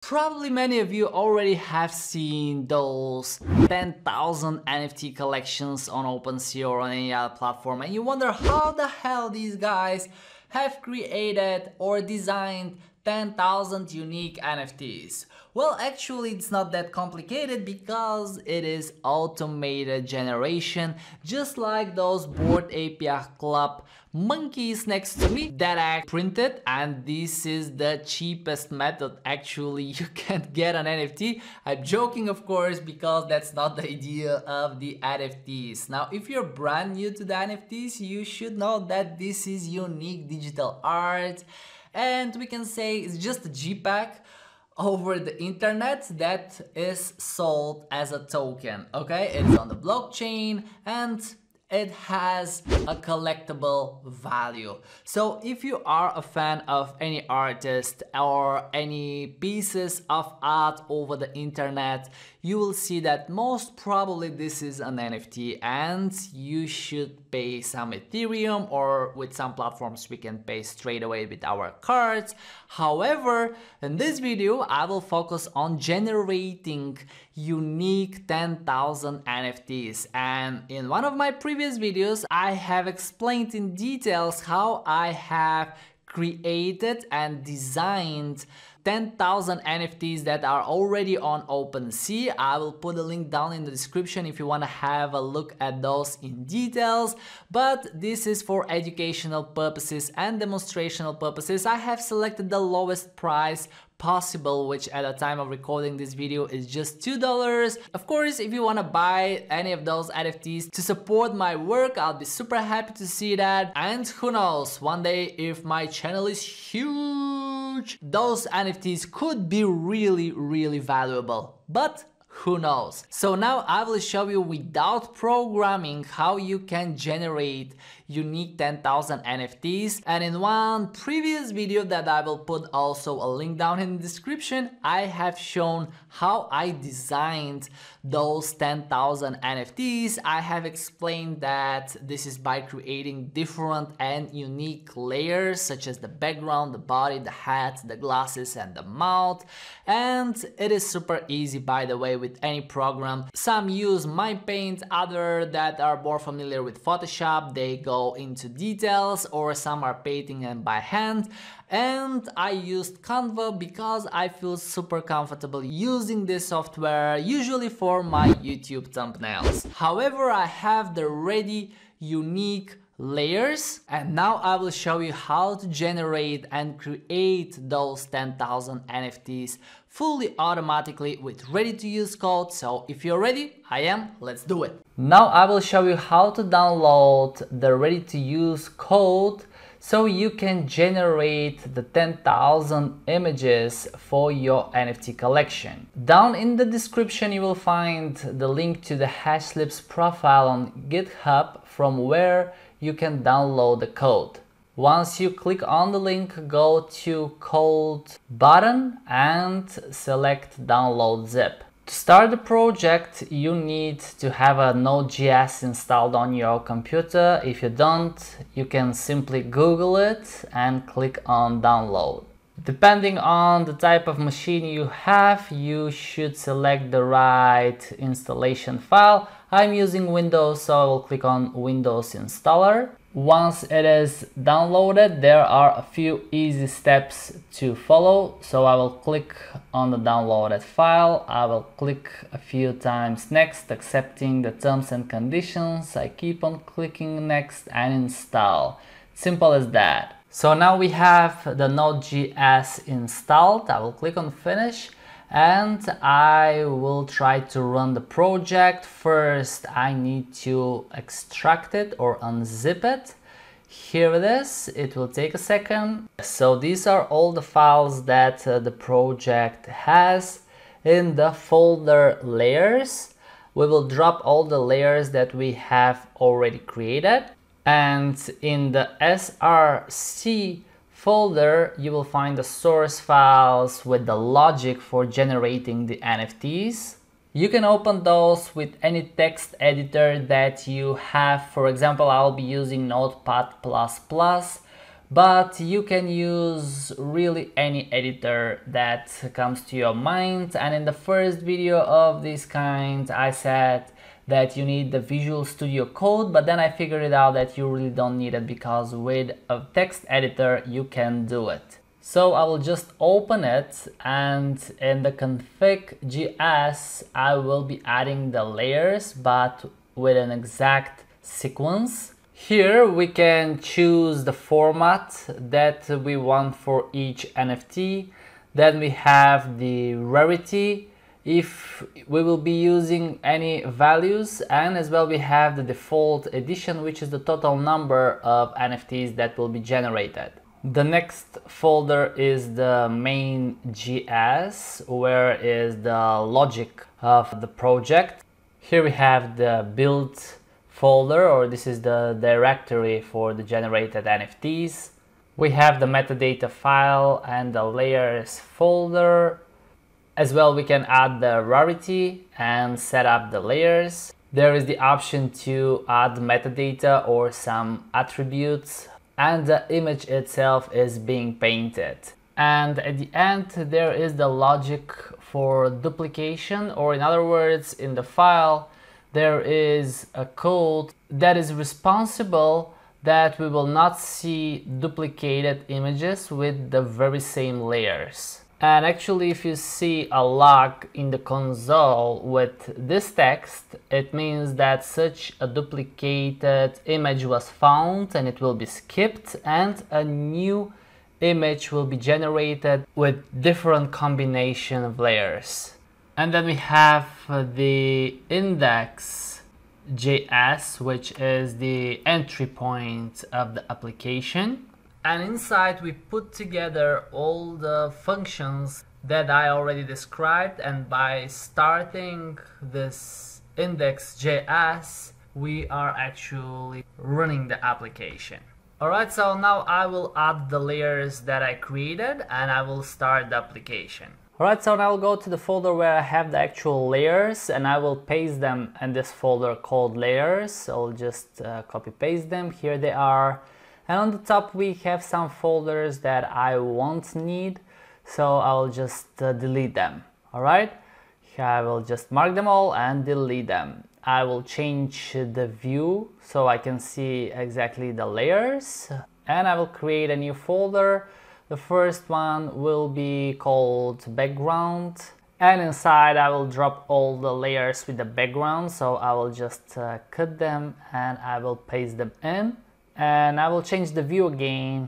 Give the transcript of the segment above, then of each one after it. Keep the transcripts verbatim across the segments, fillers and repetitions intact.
Probably many of you already have seen those ten thousand N F T collections on Opensea or on any other platform, and you wonder how the hell these guys have created or designed ten thousand unique N F Ts. Well, actually it's not that complicated because it is automated generation, just like those Bored Ape Club monkeys next to me that I printed, and this is the cheapest method actually you can get an N F T. I'm joking, of course, because that's not the idea of the N F Ts. Now, if you're brand new to the N F Ts, you should know that this is unique digital art, and we can say it's just a JPEG over the internet that is sold as a token. Okay, it's on the blockchain and it has a collectible value. So if you are a fan of any artist or any pieces of art over the internet, you will see that most probably this is an N F T, and you should pay some Ethereum, or with some platforms we can pay straight away with our cards. However, in this video I will focus on generating unique ten thousand N F Ts, and in one of my previous videos I have explained in details how I have created and designed ten thousand N F Ts that are already on Opensea. I will put a link down in the description if you want to have a look at those in details, but this is for educational purposes and demonstrational purposes. I have selected the lowest price possible, which at the time of recording this video is just two dollars. Of course, if you want to buy any of those N F Ts to support my work, I'll be super happy to see that. And who knows, one day if my channel is huge, those N F Ts could be really, really valuable. But who knows? So now I will show you without programming how you can generate unique ten thousand N F Ts. And in one previous video that I will put also a link down in the description, I have shown how I designed those ten thousand N F Ts. I have explained that this is by creating different and unique layers such as the background, the body, the hat, the glasses and the mouth. And it is super easy, by the way, with any program. Some use My Paint, other that are more familiar with Photoshop, they go into details, or some are painting them by hand. And I used Canva because I feel super comfortable using this software, usually for my YouTube thumbnails. However, I have the ready unique layers, and now I will show you how to generate and create those ten thousand N F Ts fully automatically with ready to use code. So if you're ready, I am, let's do it. Now I will show you how to download the ready to use code so you can generate the ten thousand images for your N F T collection. Down in the description you will find the link to the Hashlips profile on GitHub, from where you can download the code. Once you click on the link, go to code button and select download zip. To start the project, you need to have a Node J S installed on your computer. If you don't, you can simply Google it and click on download. Depending on the type of machine you have, you should select the right installation file. I'm using Windows, so I will click on Windows Installer. Once it is downloaded, there are a few easy steps to follow. So I will click on the downloaded file. I will click a few times next, accepting the terms and conditions. I keep on clicking next and install. Simple as that. So now we have the Node J S installed. I will click on finish and I will try to run the project. First, I need to extract it or unzip it. Here it is. It will take a second. So these are all the files that uh, the project has. In the folder layers, we will drop all the layers that we have already created. And in the S R C folder, you will find the source files with the logic for generating the N F Ts. You can open those with any text editor that you have. For example, I'll be using Notepad plus plus, but you can use really any editor that comes to your mind. And in the first video of this kind, I said that you need the Visual Studio Code, but then I figured it out that you really don't need it because with a text editor you can do it. So I will just open it, and in the config dot J S I will be adding the layers, but with an exact sequence. Here we can choose the format that we want for each N F T. Then we have the rarity, if we will be using any values, and as well we have the default edition, which is the total number of N F Ts that will be generated. The next folder is the main dot J S, where is the logic of the project. Here we have the build folder, or this is the directory for the generated N F Ts. We have the metadata file and the layers folder. As well, we can add the rarity and set up the layers. There is the option to add metadata or some attributes, and the image itself is being painted. And at the end, there is the logic for duplication, or in other words, in the file, there is a code that is responsible that we will not see duplicated images with the very same layers. And actually, if you see a log in the console with this text, it means that such a duplicated image was found and it will be skipped, and a new image will be generated with different combination of layers. And then we have the index dot J S, which is the entry point of the application. And inside we put together all the functions that I already described, and by starting this index dot J S we are actually running the application. Alright, so now I will add the layers that I created and I will start the application. Alright, so now I'll go to the folder where I have the actual layers, and I will paste them in this folder called layers. So I'll just uh, copy paste them. Here they are. And on the top we have some folders that I won't need, so I'll just uh, delete them. Alright, I will just mark them all and delete them. I will change the view so I can see exactly the layers, and I will create a new folder. The first one will be called background, and inside I will drop all the layers with the background, so I will just uh, cut them and I will paste them in. And I will change the view again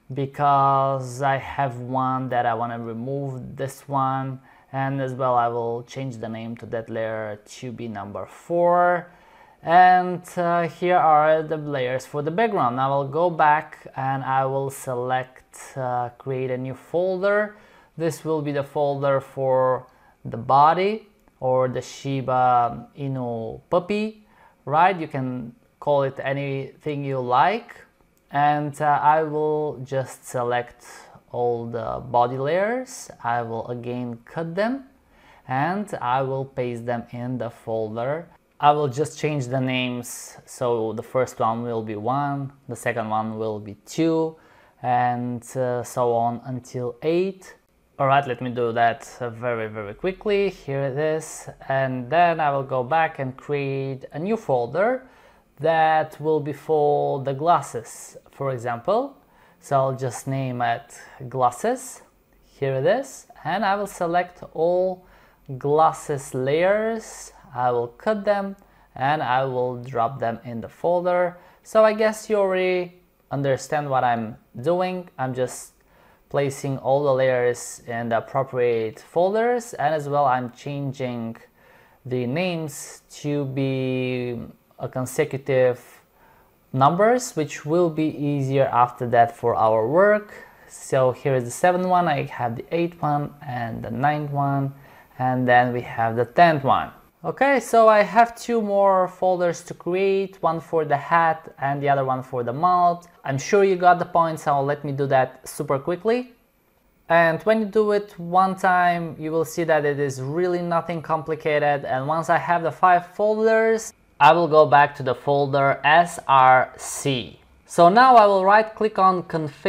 because I have one that I want to remove, this one, and as well I will change the name to that layer to be number four. And uh, here are the layers for the background. Now I'll go back and I will select uh, create a new folder. This will be the folder for the body, or the Shiba Inu puppy, right? You can call it anything you like, and uh, I will just select all the body layers. I will again cut them and I will paste them in the folder. I will just change the names, so the first one will be one, the second one will be two, and uh, so on until eight. Alright, let me do that uh, very very quickly. Here it is, and then I will go back and create a new folder that will be for the glasses, for example. So I'll just name it glasses. Here it is, and I will select all glasses layers. I will cut them and I will drop them in the folder. So I guess you already understand what I'm doing. I'm just placing all the layers in the appropriate folders, and as well I'm changing the names to be a consecutive numbers, which will be easier after that for our work. So here is the seventh one, I have the eighth one and the ninth one, and then we have the tenth one. Okay, so I have two more folders to create, one for the hat and the other one for the mouth. I'm sure you got the point, so let me do that super quickly. And when you do it one time, you will see that it is really nothing complicated. And once I have the five folders, I will go back to the folder S R C. So now I will right click on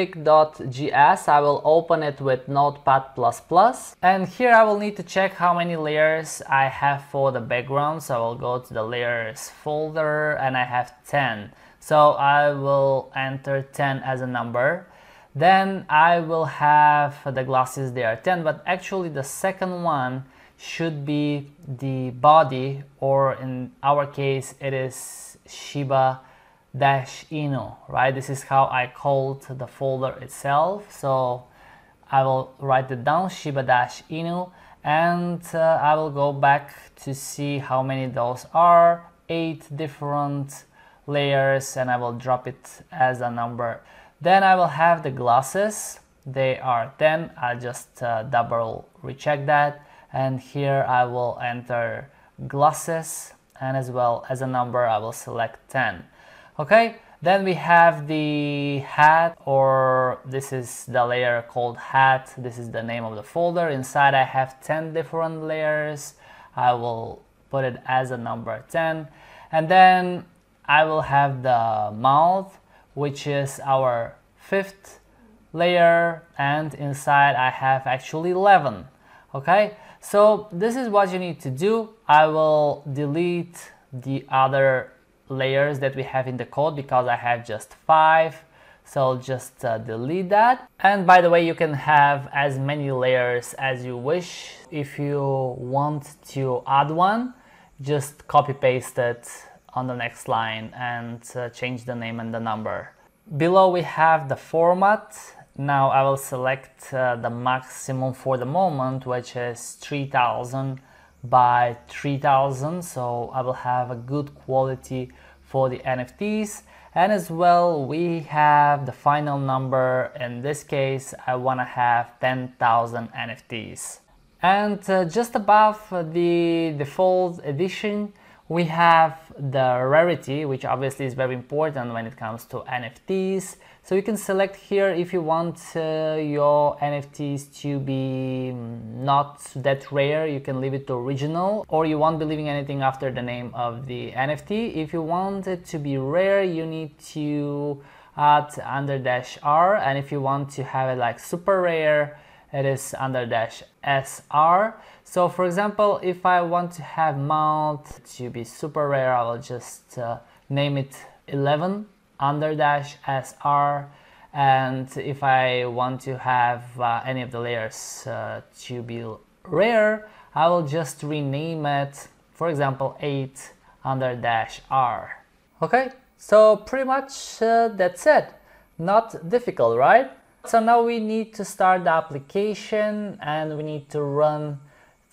config.js. I will open it with Notepad plus plus. And here I will need to check how many layers I have for the background. So I will go to the layers folder and I have ten. So I will enter ten as a number. Then I will have the glasses, they are ten, but actually the second one should be the body, or in our case it is Shiba dash inu, right? This is how I called the folder itself. So I will write it down, Shiba dash inu, and uh, I will go back to see how many those are, eight different layers, and I will drop it as a number. Then I will have the glasses, they are ten. I'll just uh, double recheck that, and here I will enter glasses, and as well as a number I will select ten. Okay, then we have the hat, or this is the layer called hat. This is the name of the folder. Inside I have ten different layers. I will put it as a number ten. And then I will have the mouth, which is our fifth layer. And inside I have actually eleven. Okay, so this is what you need to do. I will delete the other layers that we have in the code because I have just five, so just uh, delete that. And by the way, you can have as many layers as you wish. If you want to add one, just copy paste it on the next line and uh, change the name and the number. Below we have the format. Now I will select uh, the maximum for the moment, which is three thousand by three thousand, so I will have a good quality for the N F Ts. And as well we have the final number. In this case I want to have ten thousand N F Ts. And uh, just above the default edition we have the rarity, which obviously is very important when it comes to N F Ts. So you can select here if you want uh, your N F Ts to be not that rare, you can leave it to original, or you won't be leaving anything after the name of the N F T. If you want it to be rare, you need to add under dash R, and if you want to have it like super rare, it is under dash S R. So for example, if I want to have mount to be super rare, I will just uh, name it eleven under dash S R. And if I want to have uh, any of the layers uh, to be rare, I will just rename it, for example, eight under dash R. Okay, so pretty much uh, that's it. Not difficult, right? So now we need to start the application and we need to run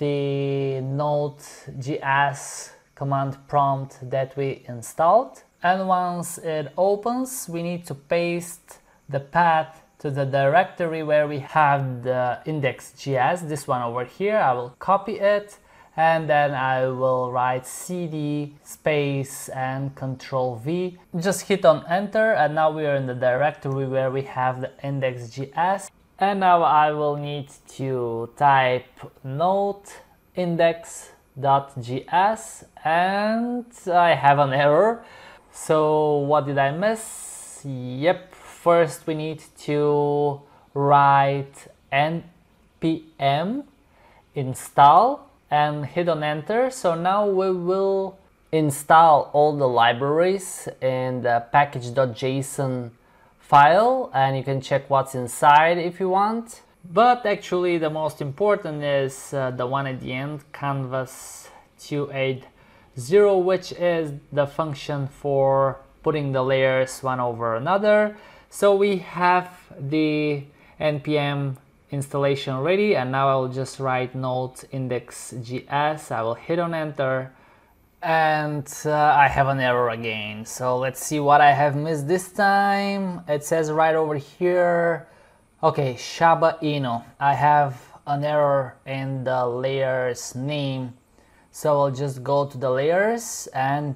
the Node.js command prompt that we installed. And once it opens, we need to paste the path to the directory where we have the index.js, this one over here. I will copy it and then I will write cd space and control V. Just hit on enter and now we are in the directory where we have the index.js. And now I will need to type node index.js and I have an error. So what did I miss? Yep, first we need to write npm install and hit on enter. So now we will install all the libraries in the package.json file and you can check what's inside if you want. But actually the most important is uh, the one at the end, canvas two eight zero, which is the function for putting the layers one over another. So we have the npm installation ready and now I will just write node index.js. I will hit on enter and uh, I have an error again. So let's see what I have missed this time. It says right over here, okay, ShibainuToons. I have an error in the layers name. So I'll just go to the layers and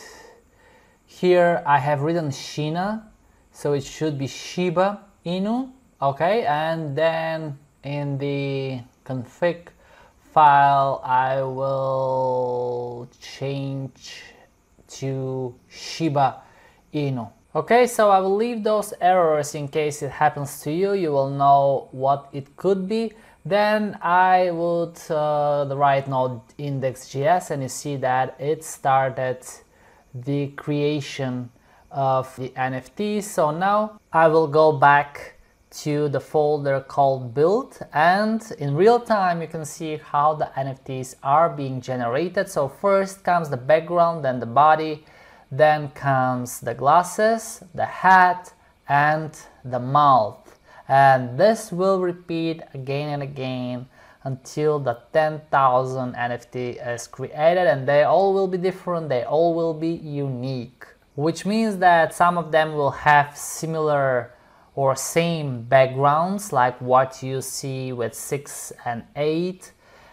here I have written Shina, so it should be Shiba Inu. Okay, and then in the config file I will change to Shiba Inu. Okay, so I will leave those errors in case it happens to you. You will know what it could be. Then I would uh, write node index.js, and you see that it started the creation of the N F Ts. So now I will go back to the folder called build, and in real time you can see how the N F Ts are being generated. So first comes the background, then the body, then comes the glasses, the hat, and the mouth. And this will repeat again and again until the ten thousand N F T is created, and they all will be different, they all will be unique. Which means that some of them will have similar or same backgrounds, like what you see with six and eight,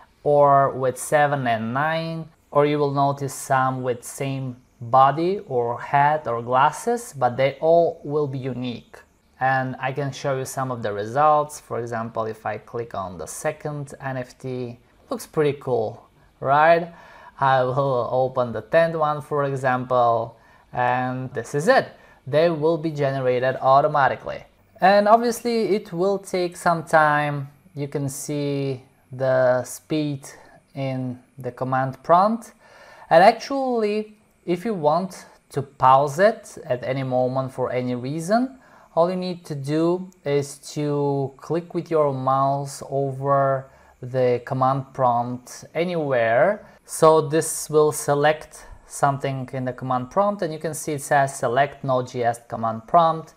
or with seven and nine, or you will notice some with same body or hat or glasses, but they all will be unique. And I can show you some of the results. For example, if I click on the second N F T, looks pretty cool, right? I will open the tenth one, for example, and this is it. They will be generated automatically. And obviously it will take some time. You can see the speed in the command prompt. And actually, if you want to pause it at any moment for any reason, all you need to do is to click with your mouse over the command prompt anywhere. So this will select something in the command prompt, and you can see it says select Node.js command prompt,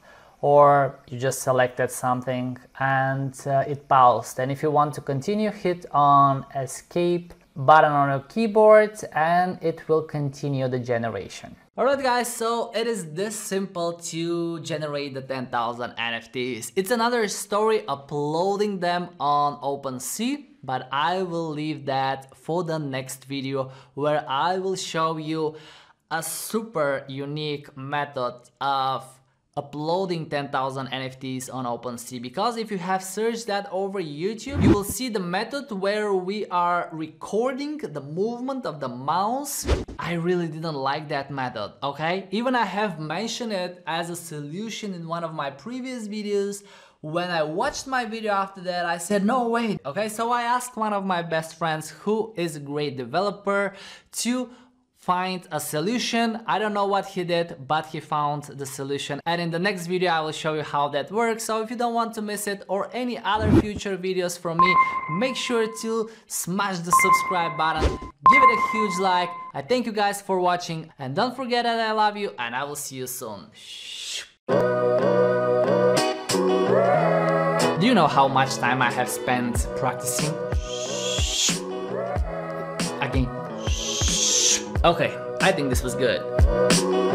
or you just selected something and uh, it paused. And if you want to continue, hit on escape button on your keyboard and it will continue the generation. Alright guys, so it is this simple to generate the ten thousand N F Ts. It's another story uploading them on Opensea, but I will leave that for the next video where I will show you a super unique method of uploading ten thousand N F Ts on Opensea. Because if you have searched that over YouTube, you will see the method where we are recording the movement of the mouse. I really didn't like that method, okay? Even I have mentioned it as a solution in one of my previous videos. When I watched my video after that, I said, no way. Okay, so I asked one of my best friends who is a great developer to find a solution. I don't know what he did, but he found the solution. And in the next video, I will show you how that works. So if you don't want to miss it or any other future videos from me, make sure to smash the subscribe button, give it a huge like. I thank you guys for watching, and don't forget that I love you, and I will see you soon. Do you know how much time I have spent practicing? Again. Okay, I think this was good.